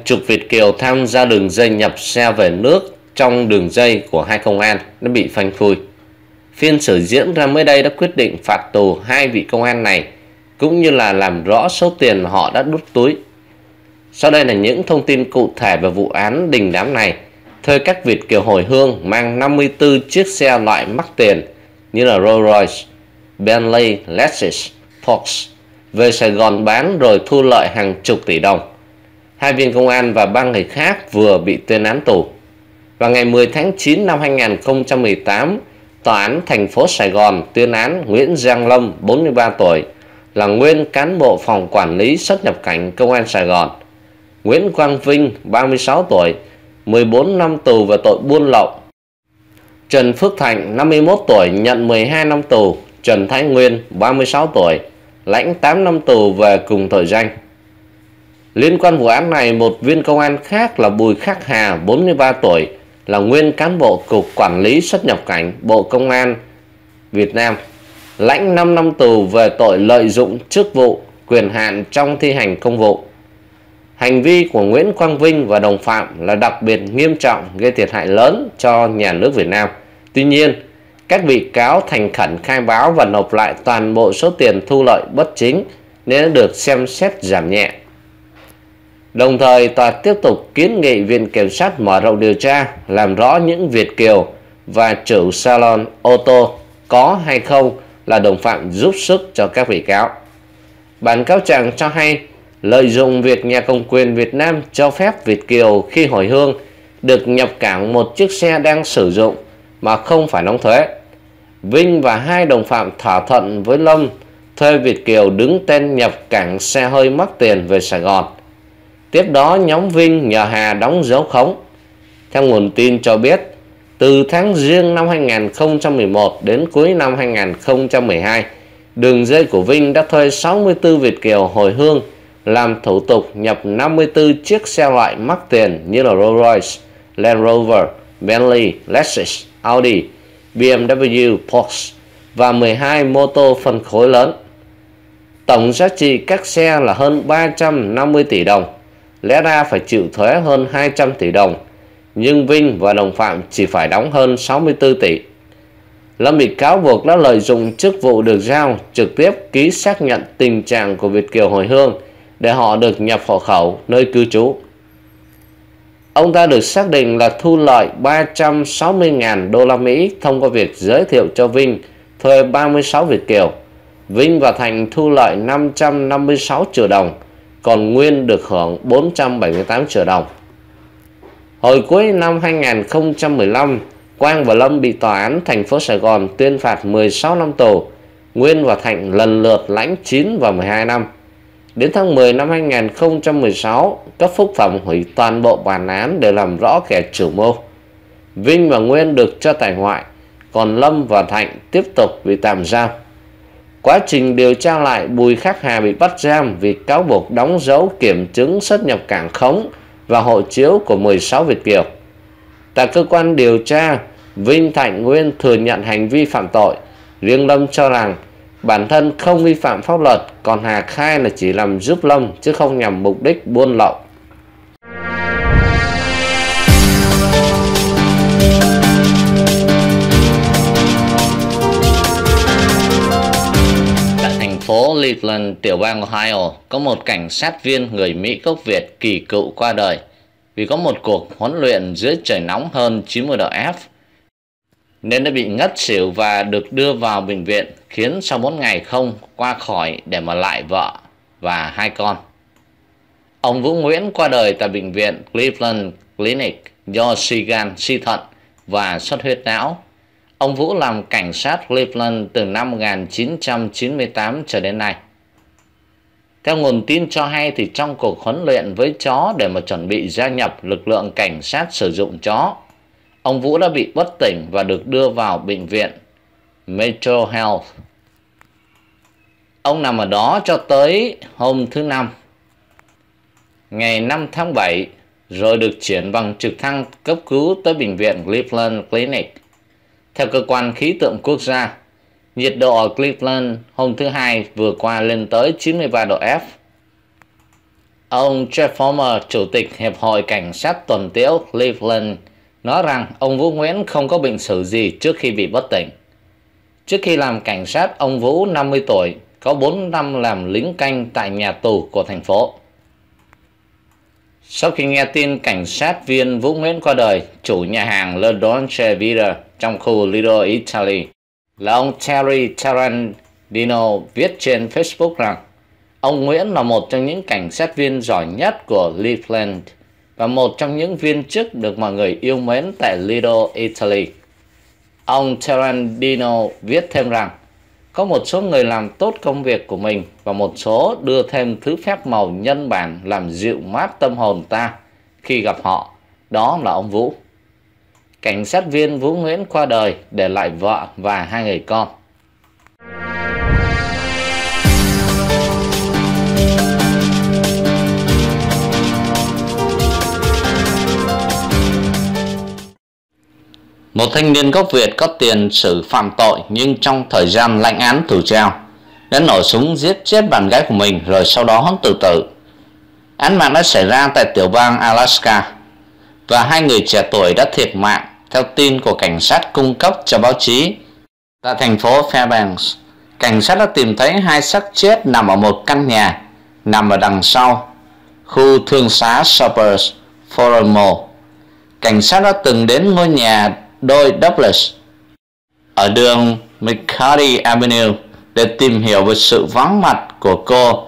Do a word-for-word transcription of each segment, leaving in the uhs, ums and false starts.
chục Việt kiều tham gia đường dây nhập xe về nước trong đường dây của hai công an đã bị phanh phui. Phiên xử diễn ra mới đây đã quyết định phạt tù hai vị công an này, cũng như là làm rõ số tiền họ đã đút túi. Sau đây là những thông tin cụ thể về vụ án đình đám này, thuê các Việt kiều hồi hương mang năm mươi tư chiếc xe loại mắc tiền như là Rolls Royce, Bentley, Lexus, Porsche về Sài Gòn bán rồi thu lợi hàng chục tỷ đồng. Hai viên công an và ba người khác vừa bị tuyên án tù. Vào ngày mười tháng chín năm hai nghìn không trăm mười tám, Tòa án thành phố Sài Gòn tuyên án Nguyễn Giang Lâm, bốn mươi ba tuổi, là nguyên cán bộ phòng quản lý xuất nhập cảnh Công an Sài Gòn, Nguyễn Quang Vinh, ba mươi sáu tuổi, mười bốn năm tù về tội buôn lậu. Trần Phước Thạnh, năm mươi mốt tuổi, nhận mười hai năm tù. Trần Thái Nguyên, ba mươi sáu tuổi, lãnh tám năm tù về cùng tội danh. Liên quan vụ án này, một viên công an khác là Bùi Khắc Hà, bốn mươi ba tuổi, là nguyên cán bộ Cục Quản lý xuất nhập cảnh Bộ Công an Việt Nam, lãnh năm năm tù về tội lợi dụng chức vụ, quyền hạn trong thi hành công vụ. Hành vi của Nguyễn Quang Vinh và đồng phạm là đặc biệt nghiêm trọng, gây thiệt hại lớn cho nhà nước Việt Nam. Tuy nhiên, các bị cáo thành khẩn khai báo và nộp lại toàn bộ số tiền thu lợi bất chính nên đã được xem xét giảm nhẹ. Đồng thời, tòa tiếp tục kiến nghị Viện Kiểm sát mở rộng điều tra, làm rõ những Việt kiều và chủ salon ô tô có hay không là đồng phạm giúp sức cho các bị cáo. Bản cáo trạng cho hay, lợi dụng việc nhà cầm quyền Việt Nam cho phép Việt kiều khi hồi hương được nhập cảng một chiếc xe đang sử dụng mà không phải đóng thuế, Vinh và hai đồng phạm thỏa thuận với Lâm thuê Việt kiều đứng tên nhập cảng xe hơi mắc tiền về Sài Gòn. Tiếp đó, nhóm Vinh nhờ Hà đóng dấu khống. Theo nguồn tin cho biết, từ tháng Giêng năm hai nghìn không trăm mười một đến cuối năm hai nghìn không trăm mười hai, đường dây của Vinh đã thuê sáu mươi tư Việt kiều hồi hương làm thủ tục nhập năm mươi tư chiếc xe loại mắc tiền như là Rolls Royce, Land Rover, Bentley, Lexus, Audi, B M W, Porsche và mười hai mô tô phân khối lớn. Tổng giá trị các xe là hơn ba trăm năm mươi tỷ đồng, lẽ ra phải chịu thuế hơn hai trăm tỷ đồng, nhưng Vinh và đồng phạm chỉ phải đóng hơn sáu mươi tư tỷ. Lâm bị cáo buộc đã lợi dụng chức vụ được giao trực tiếp ký xác nhận tình trạng của Việt kiều hồi hương để họ được nhập hộ khẩu nơi cư trú. Ông ta được xác định là thu lợi ba trăm sáu mươi nghìn đô la Mỹ thông qua việc giới thiệu cho Vinh thuê ba mươi sáu Việt kiều. Vinh và Thành thu lợi năm trăm năm mươi sáu triệu đồng, còn Nguyên được hưởng bốn trăm bảy mươi tám triệu đồng. Hồi cuối năm hai nghìn không trăm mười lăm, Quang và Lâm bị tòa án thành phố Sài Gòn tuyên phạt mười sáu năm tù. Nguyên và Thạnh lần lượt lãnh chín và mười hai năm. Đến tháng mười năm hai nghìn không trăm mười sáu, cấp phúc thẩm hủy toàn bộ bản án để làm rõ kẻ chủ mưu. Vinh và Nguyên được cho tại ngoại, còn Lâm và Thạnh tiếp tục bị tạm giam. Quá trình điều tra lại, Bùi Khắc Hà bị bắt giam vì cáo buộc đóng dấu kiểm chứng xuất nhập cảng khống và hộ chiếu của mười sáu Việt kiều. Tại cơ quan điều tra, Vinh, Thạnh, Nguyên thừa nhận hành vi phạm tội. Riêng Lâm cho rằng bản thân không vi phạm pháp luật, còn Hà khai là chỉ làm giúp Lâm chứ không nhằm mục đích buôn lậu. Tại thành phố Cleveland, tiểu bang Ohio, có một cảnh sát viên người Mỹ gốc Việt kỳ cựu qua đời vì có một cuộc huấn luyện dưới trời nóng hơn chín mươi độ F nên đã bị ngất xỉu và được đưa vào bệnh viện, khiến sau bốn ngày không qua khỏi để mà lại vợ và hai con. Ông Vũ Nguyễn qua đời tại bệnh viện Cleveland Clinic do suy gan, suy thận và xuất huyết não. Ông Vũ làm cảnh sát Cleveland từ năm một nghìn chín trăm chín mươi tám cho đến nay. Theo nguồn tin cho hay thì trong cuộc huấn luyện với chó để mà chuẩn bị gia nhập lực lượng cảnh sát sử dụng chó, ông Vũ đã bị bất tỉnh và được đưa vào bệnh viện Metro Health. Ông nằm ở đó cho tới hôm thứ Năm, ngày năm tháng bảy, rồi được chuyển bằng trực thăng cấp cứu tới bệnh viện Cleveland Clinic. Theo cơ quan khí tượng quốc gia, nhiệt độ ở Cleveland hôm thứ Hai vừa qua lên tới chín mươi ba độ F. Ông Jeff Former, Chủ tịch Hiệp hội Cảnh sát tuần tiễu Cleveland, nói rằng ông Vũ Nguyễn không có bệnh sử gì trước khi bị bất tỉnh. Trước khi làm cảnh sát, ông Vũ năm mươi tuổi, có bốn năm làm lính canh tại nhà tù của thành phố. Sau khi nghe tin cảnh sát viên Vũ Nguyễn qua đời, chủ nhà hàng Le Dolce Vita trong khu Lido Italy là ông Terry Tarantino viết trên Facebook rằng ông Nguyễn là một trong những cảnh sát viên giỏi nhất của Cleveland và một trong những viên chức được mọi người yêu mến tại Lido Italy. Ông Tarantino viết thêm rằng có một số người làm tốt công việc của mình và một số đưa thêm thứ phép màu nhân bản làm dịu mát tâm hồn ta khi gặp họ, đó là ông Vũ. Cảnh sát viên Vũ Nguyễn qua đời để lại vợ và hai người con. Một thanh niên gốc Việt có tiền sử phạm tội nhưng trong thời gian lãnh án tù treo đã nổ súng giết chết bạn gái của mình rồi sau đó tự tử. Án mạng đã xảy ra tại tiểu bang Alaska và hai người trẻ tuổi đã thiệt mạng theo tin của cảnh sát cung cấp cho báo chí. Tại thành phố Fairbanks, cảnh sát đã tìm thấy hai xác chết nằm ở một căn nhà nằm ở đằng sau khu thương xá Shoppers Forum Mall. Cảnh sát đã từng đến ngôi nhà đôi Douglas ở đường McCarty Avenue để tìm hiểu về sự vắng mặt của cô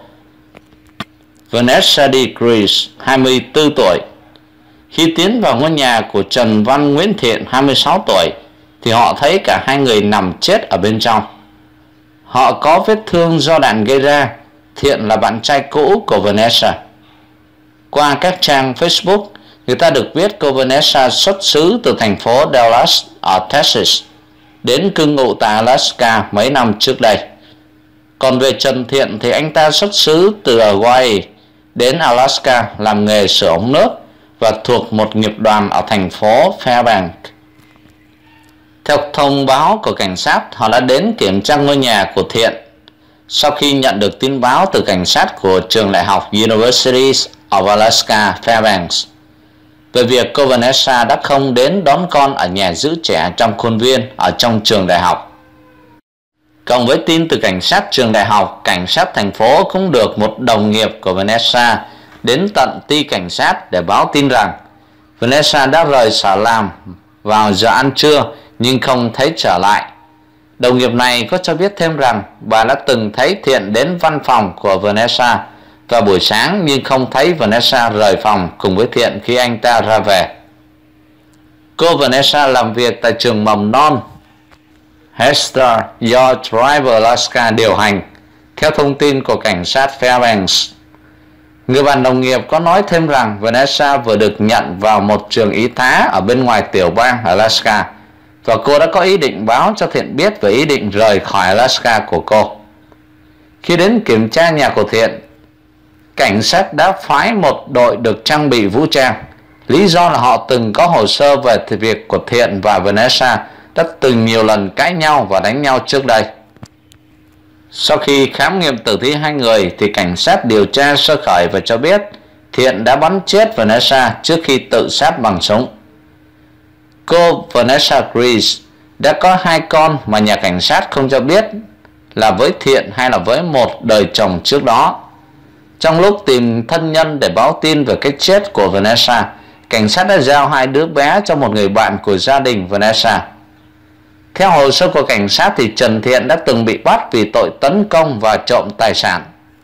Vanessa DeGrees, hai mươi tư tuổi. Khi tiến vào ngôi nhà của Trần Văn Nguyễn Thiện, hai mươi sáu tuổi, thì họ thấy cả hai người nằm chết ở bên trong. Họ có vết thương do đạn gây ra. Thiện là bạn trai cũ của Vanessa. Qua các trang Facebook, người ta được biết cô Vanessa xuất xứ từ thành phố Dallas ở Texas, đến cư ngụ tại Alaska mấy năm trước đây. Còn về Trần Thiện thì anh ta xuất xứ từ Hawaii đến Alaska làm nghề sửa ống nước và thuộc một nghiệp đoàn ở thành phố Fairbanks. Theo thông báo của cảnh sát, họ đã đến kiểm tra ngôi nhà của Thiện sau khi nhận được tin báo từ cảnh sát của trường đại học University of Alaska Fairbanks về việc cô Vanessa đã không đến đón con ở nhà giữ trẻ trong khuôn viên ở trong trường đại học. Cộng với tin từ cảnh sát trường đại học, cảnh sát thành phố cũng được một đồng nghiệp của Vanessa đến tận ty cảnh sát để báo tin rằng Vanessa đã rời sở làm vào giờ ăn trưa nhưng không thấy trở lại. Đồng nghiệp này có cho biết thêm rằng bà đã từng thấy Thiện đến văn phòng của Vanessa vào buổi sáng nhưng không thấy Vanessa rời phòng cùng với Thiện khi anh ta ra về. Cô Vanessa làm việc tại trường mầm non Hester do Driver Alaska điều hành, theo thông tin của cảnh sát Fairbanks. Người bạn đồng nghiệp có nói thêm rằng Vanessa vừa được nhận vào một trường y tá ở bên ngoài tiểu bang Alaska và cô đã có ý định báo cho Thiện biết về ý định rời khỏi Alaska của cô. Khi đến kiểm tra nhà của Thiện, cảnh sát đã phái một đội được trang bị vũ trang. Lý do là họ từng có hồ sơ về việc của Thiện và Vanessa đã từng nhiều lần cãi nhau và đánh nhau trước đây. Sau khi khám nghiệm tử thi hai người thì cảnh sát điều tra sơ khởi và cho biết Thiện đã bắn chết Vanessa trước khi tự sát bằng súng. Cô Vanessa DeGrees đã có hai con mà nhà cảnh sát không cho biết là với Thiện hay là với một đời chồng trước đó. Trong lúc tìm thân nhân để báo tin về cái chết của Vanessa, cảnh sát đã giao hai đứa bé cho một người bạn của gia đình Vanessa. Theo hồ sơ của cảnh sát thì Trần Thiện đã từng bị bắt vì tội tấn công và trộm tài sản.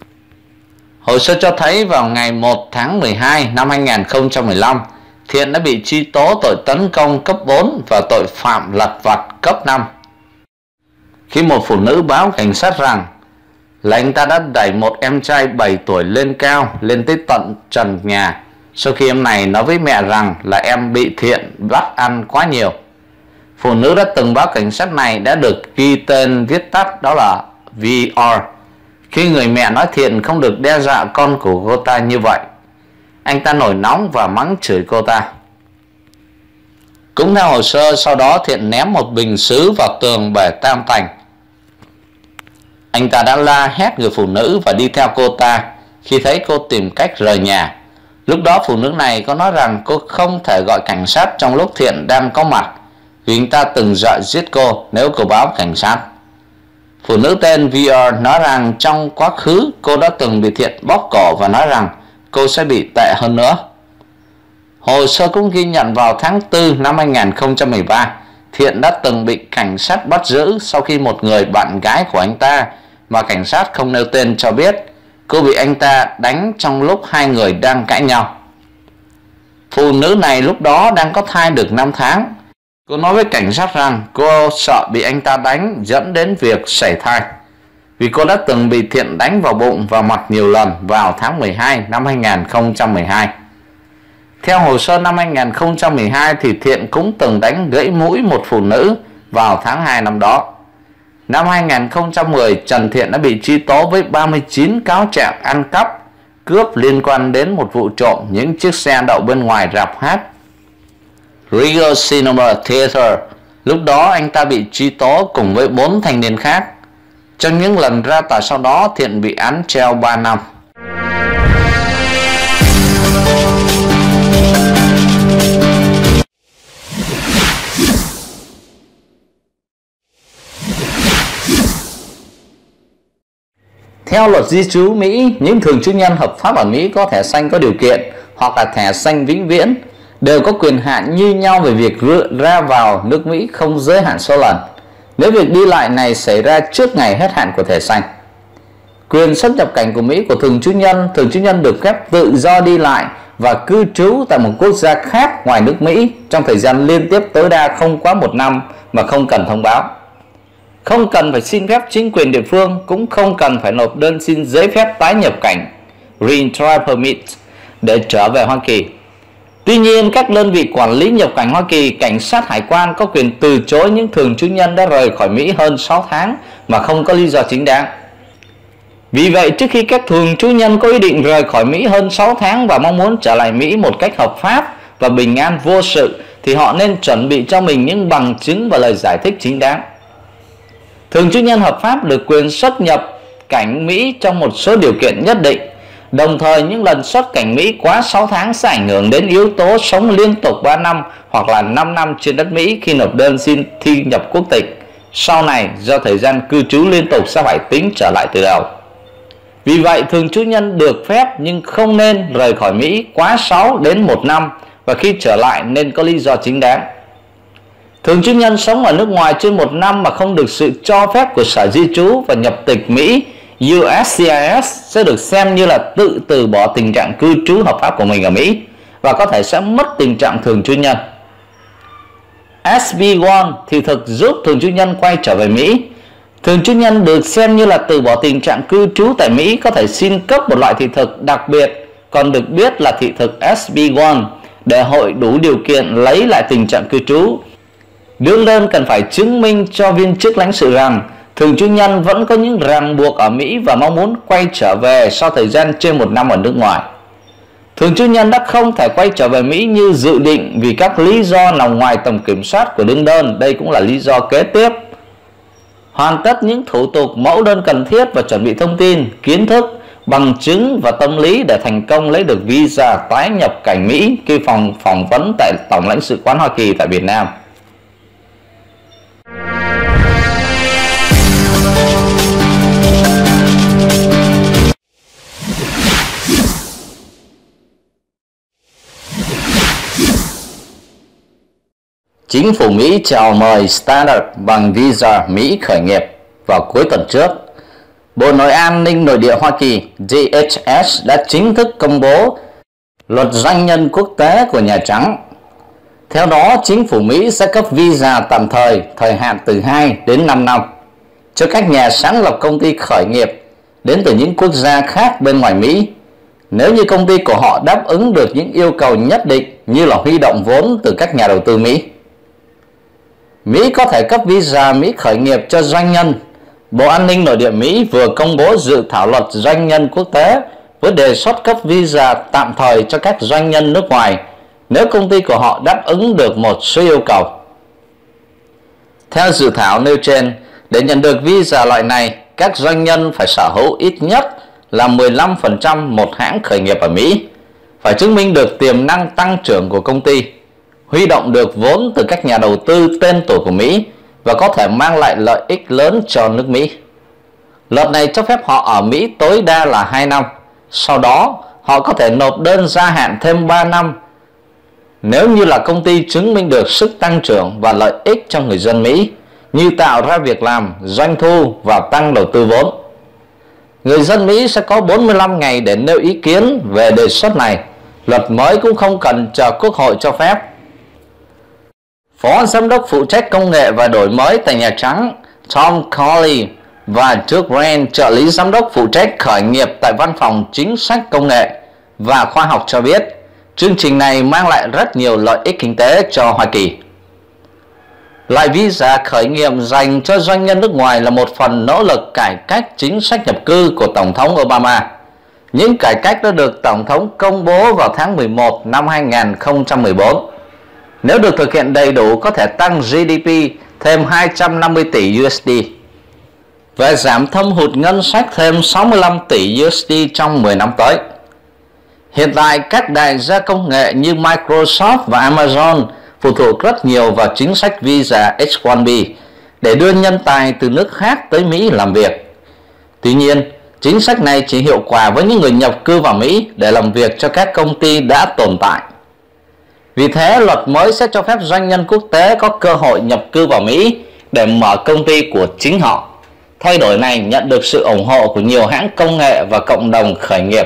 Hồ sơ cho thấy vào ngày một tháng mười hai năm hai nghìn không trăm mười lăm, Thiện đã bị truy tố tội tấn công cấp bốn và tội phạm lặt vặt cấp năm. Khi một phụ nữ báo cảnh sát rằng là anh ta đã đẩy một em trai bảy tuổi lên cao lên tới tận trần nhà sau khi em này nói với mẹ rằng là em bị Thiện bắt ăn quá nhiều. Phụ nữ đã từng báo cảnh sát này đã được ghi tên viết tắt đó là V R khi người mẹ nói Thiện không được đe dọa con của cô ta như vậy. Anh ta nổi nóng và mắng chửi cô ta. Cũng theo hồ sơ, sau đó Thiện ném một bình sứ vào tường bể tam tành. Anh ta đã la hét người phụ nữ và đi theo cô ta khi thấy cô tìm cách rời nhà. Lúc đó phụ nữ này có nói rằng cô không thể gọi cảnh sát trong lúc Thiện đang có mặt, vì anh ta từng dọa giết cô nếu cô báo cảnh sát. Phụ nữ tên vê rờ nói rằng trong quá khứ cô đã từng bị Thiện bóp cổ và nói rằng cô sẽ bị tệ hơn nữa. Hồ sơ cũng ghi nhận vào tháng tư năm hai nghìn không trăm mười ba, Thiện đã từng bị cảnh sát bắt giữ sau khi một người bạn gái của anh ta mà cảnh sát không nêu tên cho biết cô bị anh ta đánh trong lúc hai người đang cãi nhau. Phụ nữ này lúc đó đang có thai được năm tháng. Cô nói với cảnh sát rằng cô sợ bị anh ta đánh dẫn đến việc sảy thai, vì cô đã từng bị Thiện đánh vào bụng và mặt nhiều lần vào tháng mười hai năm hai nghìn không trăm mười hai. Theo hồ sơ năm hai nghìn không trăm mười hai thì Thiện cũng từng đánh gãy mũi một phụ nữ vào tháng hai năm đó. Năm hai nghìn không trăm mười, Trần Thiện đã bị truy tố với ba mươi chín cáo trạng ăn cắp, cướp liên quan đến một vụ trộm những chiếc xe đậu bên ngoài rạp hát Regal Cinema Theater. Lúc đó anh ta bị truy tố cùng với bốn thanh niên khác. Trong những lần ra tòa sau đó, Thiện bị án treo ba năm. Theo luật di trú Mỹ, những thường trú nhân hợp pháp ở Mỹ có thẻ xanh có điều kiện hoặc là thẻ xanh vĩnh viễn đều có quyền hạn như nhau về việc ra vào nước Mỹ không giới hạn số lần, nếu việc đi lại này xảy ra trước ngày hết hạn của thẻ xanh. Quyền xuất nhập cảnh của Mỹ của thường trú nhân, thường trú nhân được phép tự do đi lại và cư trú tại một quốc gia khác ngoài nước Mỹ trong thời gian liên tiếp tối đa không quá một năm mà không cần thông báo. Không cần phải xin phép chính quyền địa phương, cũng không cần phải nộp đơn xin giấy phép tái nhập cảnh (Reentry Permit) để trở về Hoa Kỳ. Tuy nhiên, các đơn vị quản lý nhập cảnh Hoa Kỳ, cảnh sát hải quan có quyền từ chối những thường trú nhân đã rời khỏi Mỹ hơn sáu tháng mà không có lý do chính đáng. Vì vậy, trước khi các thường trú nhân có ý định rời khỏi Mỹ hơn sáu tháng và mong muốn trở lại Mỹ một cách hợp pháp và bình an vô sự, thì họ nên chuẩn bị cho mình những bằng chứng và lời giải thích chính đáng. Thường trú nhân hợp pháp được quyền xuất nhập cảnh Mỹ trong một số điều kiện nhất định. Đồng thời, những lần xuất cảnh Mỹ quá sáu tháng sẽ ảnh hưởng đến yếu tố sống liên tục ba năm hoặc là năm năm trên đất Mỹ khi nộp đơn xin thi nhập quốc tịch. Sau này, do thời gian cư trú liên tục sẽ phải tính trở lại từ đầu. Vì vậy, thường trú nhân được phép nhưng không nên rời khỏi Mỹ quá sáu đến một năm, và khi trở lại nên có lý do chính đáng. Thường trú nhân sống ở nước ngoài trên một năm mà không được sự cho phép của Sở Di trú và Nhập tịch Mỹ U S C I S sẽ được xem như là tự từ bỏ tình trạng cư trú hợp pháp của mình ở Mỹ và có thể sẽ mất tình trạng thường trú nhân. S B một thì thực giúp thường trú nhân quay trở về Mỹ. Thường trú nhân được xem như là từ bỏ tình trạng cư trú tại Mỹ có thể xin cấp một loại thị thực đặc biệt, còn được biết là thị thực S B một, để hội đủ điều kiện lấy lại tình trạng cư trú. Đương đơn cần phải chứng minh cho viên chức lãnh sự rằng thường trú nhân vẫn có những ràng buộc ở Mỹ và mong muốn quay trở về sau thời gian trên một năm ở nước ngoài. Thường trú nhân đã không thể quay trở về Mỹ như dự định vì các lý do nằm ngoài tầm kiểm soát của đương đơn. Đây cũng là lý do kế tiếp. Hoàn tất những thủ tục mẫu đơn cần thiết và chuẩn bị thông tin, kiến thức, bằng chứng và tâm lý để thành công lấy được visa tái nhập cảnh Mỹ khi phòng phỏng vấn tại Tổng lãnh sự quán Hoa Kỳ tại Việt Nam. Chính phủ Mỹ chào mời Standard bằng visa Mỹ khởi nghiệp vào cuối tuần trước. Bộ Nội an ninh Nội địa Hoa Kỳ D H S đã chính thức công bố luật doanh nhân quốc tế của Nhà Trắng. Theo đó, chính phủ Mỹ sẽ cấp visa tạm thời, thời hạn từ hai đến năm năm cho các nhà sáng lập công ty khởi nghiệp đến từ những quốc gia khác bên ngoài Mỹ, nếu như công ty của họ đáp ứng được những yêu cầu nhất định như là huy động vốn từ các nhà đầu tư Mỹ. Mỹ có thể cấp visa Mỹ khởi nghiệp cho doanh nhân. Bộ An ninh Nội địa Mỹ vừa công bố dự thảo luật doanh nhân quốc tế với đề xuất cấp visa tạm thời cho các doanh nhân nước ngoài nếu công ty của họ đáp ứng được một số yêu cầu. Theo dự thảo nêu trên, để nhận được visa loại này, các doanh nhân phải sở hữu ít nhất là mười lăm phần trăm một hãng khởi nghiệp ở Mỹ, phải chứng minh được tiềm năng tăng trưởng của công ty, huy động được vốn từ các nhà đầu tư tên tuổi của Mỹ và có thể mang lại lợi ích lớn cho nước Mỹ. Luật này cho phép họ ở Mỹ tối đa là hai năm, sau đó họ có thể nộp đơn gia hạn thêm ba năm nếu như là công ty chứng minh được sức tăng trưởng và lợi ích cho người dân Mỹ, như tạo ra việc làm, doanh thu và tăng đầu tư vốn. Người dân Mỹ sẽ có bốn mươi lăm ngày để nêu ý kiến về đề xuất này. Luật mới cũng không cần chờ Quốc hội cho phép. Phó Giám đốc phụ trách công nghệ và đổi mới tại Nhà Trắng Tom Cawley và Doug Grant, trợ lý giám đốc phụ trách khởi nghiệp tại Văn phòng Chính sách Công nghệ và Khoa học cho biết, chương trình này mang lại rất nhiều lợi ích kinh tế cho Hoa Kỳ. Loại visa khởi nghiệp dành cho doanh nhân nước ngoài là một phần nỗ lực cải cách chính sách nhập cư của Tổng thống Obama. Những cải cách đã được Tổng thống công bố vào tháng mười một năm hai nghìn không trăm mười bốn. Nếu được thực hiện đầy đủ, có thể tăng giê đê pê thêm hai trăm năm mươi tỷ đô la và giảm thâm hụt ngân sách thêm sáu mươi lăm tỷ đô la trong mười năm tới. Hiện tại, các đại gia công nghệ như Microsoft và Amazon phụ thuộc rất nhiều vào chính sách visa H một B để đưa nhân tài từ nước khác tới Mỹ làm việc. Tuy nhiên, chính sách này chỉ hiệu quả với những người nhập cư vào Mỹ để làm việc cho các công ty đã tồn tại. Vì thế, luật mới sẽ cho phép doanh nhân quốc tế có cơ hội nhập cư vào Mỹ để mở công ty của chính họ. Thay đổi này nhận được sự ủng hộ của nhiều hãng công nghệ và cộng đồng khởi nghiệp.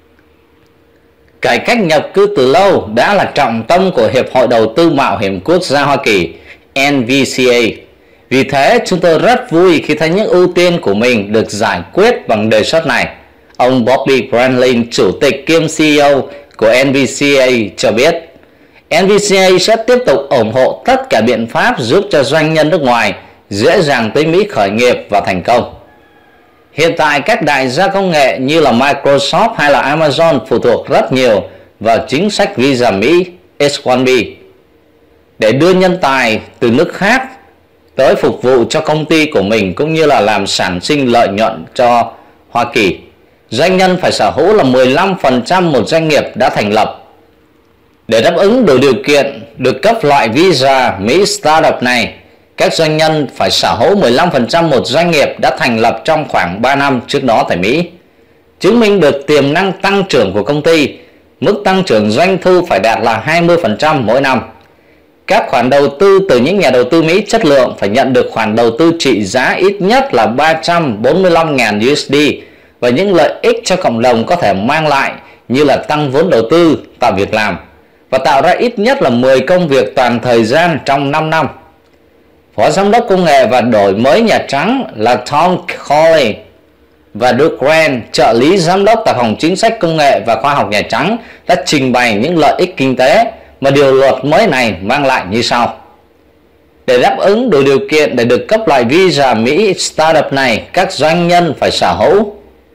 Cải cách nhập cư từ lâu đã là trọng tâm của Hiệp hội Đầu tư Mạo hiểm Quốc gia Hoa Kỳ N V C A. Vì thế, chúng tôi rất vui khi thấy những ưu tiên của mình được giải quyết bằng đề xuất này. Ông Bobby Brandlin, Chủ tịch kiêm C E O của N V C A cho biết, N V C A sẽ tiếp tục ủng hộ tất cả biện pháp giúp cho doanh nhân nước ngoài dễ dàng tới Mỹ khởi nghiệp và thành công. Hiện tại, các đại gia công nghệ như là Microsoft hay là Amazon phụ thuộc rất nhiều vào chính sách visa Mỹ H một B để đưa nhân tài từ nước khác tới phục vụ cho công ty của mình cũng như là làm sản sinh lợi nhuận cho Hoa Kỳ. Doanh nhân phải sở hữu là mười lăm phần trăm một doanh nghiệp đã thành lập. Để đáp ứng đủ điều kiện được cấp loại visa Mỹ Startup này, các doanh nhân phải sở hữu mười lăm phần trăm một doanh nghiệp đã thành lập trong khoảng ba năm trước đó tại Mỹ. Chứng minh được tiềm năng tăng trưởng của công ty, mức tăng trưởng doanh thu phải đạt là hai mươi phần trăm mỗi năm. Các khoản đầu tư từ những nhà đầu tư Mỹ chất lượng phải nhận được khoản đầu tư trị giá ít nhất là ba trăm bốn mươi lăm nghìn đô la và những lợi ích cho cộng đồng có thể mang lại như là tăng vốn đầu tư, tạo việc làm và tạo ra ít nhất là mười công việc toàn thời gian trong năm năm. Phó Giám đốc Công nghệ và Đổi mới Nhà Trắng là Tom Cawley và Doug Grant, trợ lý giám đốc tại Phòng Chính sách Công nghệ và Khoa học Nhà Trắng đã trình bày những lợi ích kinh tế mà điều luật mới này mang lại như sau. Để đáp ứng đủ điều kiện để được cấp loại visa Mỹ Startup này, các doanh nhân phải sở hữu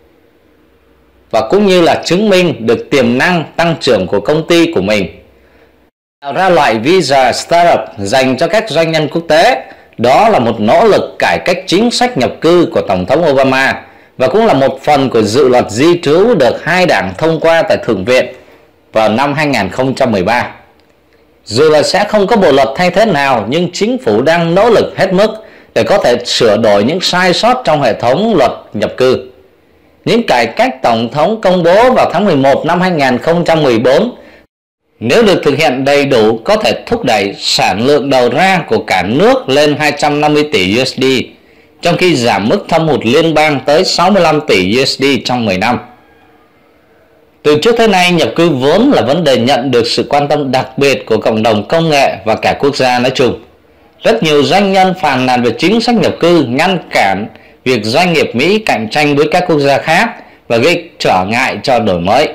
và cũng như là chứng minh được tiềm năng tăng trưởng của công ty của mình. Tạo ra loại visa Startup dành cho các doanh nhân quốc tế, đó là một nỗ lực cải cách chính sách nhập cư của Tổng thống Obama và cũng là một phần của dự luật di trú được hai đảng thông qua tại Thượng viện vào năm hai nghìn không trăm mười ba. Dù là sẽ không có bộ luật thay thế nào, nhưng chính phủ đang nỗ lực hết mức để có thể sửa đổi những sai sót trong hệ thống luật nhập cư. Những cải cách Tổng thống công bố vào tháng mười một năm hai nghìn không trăm mười bốn, nếu được thực hiện đầy đủ, có thể thúc đẩy sản lượng đầu ra của cả nước lên hai trăm năm mươi tỷ đô la, trong khi giảm mức thâm hụt liên bang tới sáu mươi lăm tỷ đô la trong mười năm. Từ trước tới nay, nhập cư vốn là vấn đề nhận được sự quan tâm đặc biệt của cộng đồng công nghệ và cả quốc gia nói chung. Rất nhiều doanh nhân phàn nàn về chính sách nhập cư ngăn cản việc doanh nghiệp Mỹ cạnh tranh với các quốc gia khác và gây trở ngại cho đổi mới.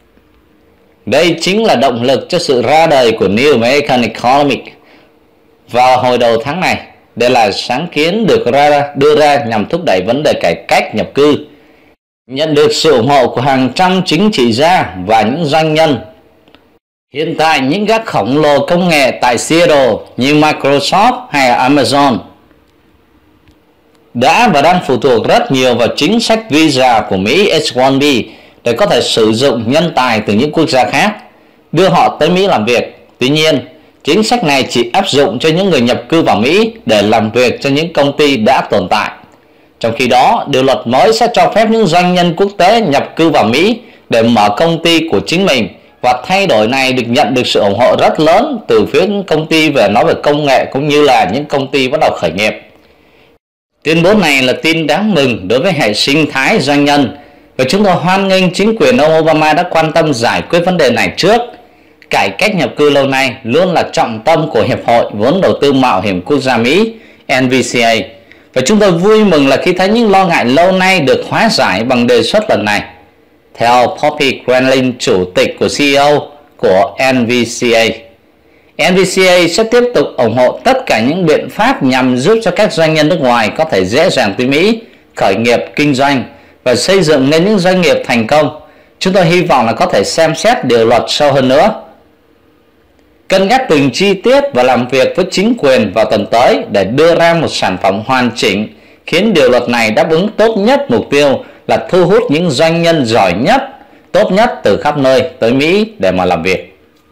Đây chính là động lực cho sự ra đời của New American Economic vào hồi đầu tháng này. Đây là sáng kiến được ra, đưa ra nhằm thúc đẩy vấn đề cải cách nhập cư, nhận được sự ủng hộ của hàng trăm chính trị gia và những doanh nhân. Hiện tại, những gác khổng lồ công nghệ tại Seattle như Microsoft hay Amazon đã và đang phụ thuộc rất nhiều vào chính sách visa của Mỹ H một B để có thể sử dụng nhân tài từ những quốc gia khác, đưa họ tới Mỹ làm việc. Tuy nhiên, chính sách này chỉ áp dụng cho những người nhập cư vào Mỹ để làm việc cho những công ty đã tồn tại. Trong khi đó, điều luật mới sẽ cho phép những doanh nhân quốc tế nhập cư vào Mỹ để mở công ty của chính mình, và thay đổi này được nhận được sự ủng hộ rất lớn từ phía những công ty về nói về công nghệ cũng như là những công ty bắt đầu khởi nghiệp. Tuyên bố này là tin đáng mừng đối với hệ sinh thái doanh nhân, và chúng tôi hoan nghênh chính quyền ông Obama đã quan tâm giải quyết vấn đề này trước. Cải cách nhập cư lâu nay luôn là trọng tâm của Hiệp hội Vốn Đầu tư Mạo hiểm Quốc gia Mỹ N V C A, và chúng tôi vui mừng là khi thấy những lo ngại lâu nay được hóa giải bằng đề xuất lần này. Theo Poppy Grenlin, chủ tịch của C E O của N V C A, N V C A sẽ tiếp tục ủng hộ tất cả những biện pháp nhằm giúp cho các doanh nhân nước ngoài có thể dễ dàng tới Mỹ, khởi nghiệp, kinh doanh và xây dựng nên những doanh nghiệp thành công. Chúng tôi hy vọng là có thể xem xét điều luật sâu hơn nữa, cân nhắc từng chi tiết và làm việc với chính quyền vào tuần tới để đưa ra một sản phẩm hoàn chỉnh, khiến điều luật này đáp ứng tốt nhất mục tiêu là thu hút những doanh nhân giỏi nhất, tốt nhất từ khắp nơi tới Mỹ để mà làm việc.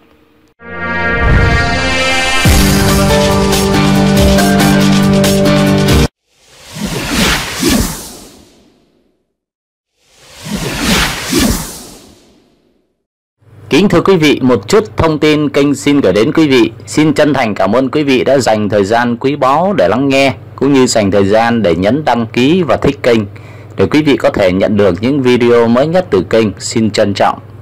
Kính thưa quý vị, một chút thông tin kênh xin gửi đến quý vị. Xin chân thành cảm ơn quý vị đã dành thời gian quý báu để lắng nghe, cũng như dành thời gian để nhấn đăng ký và thích kênh, để quý vị có thể nhận được những video mới nhất từ kênh. Xin trân trọng.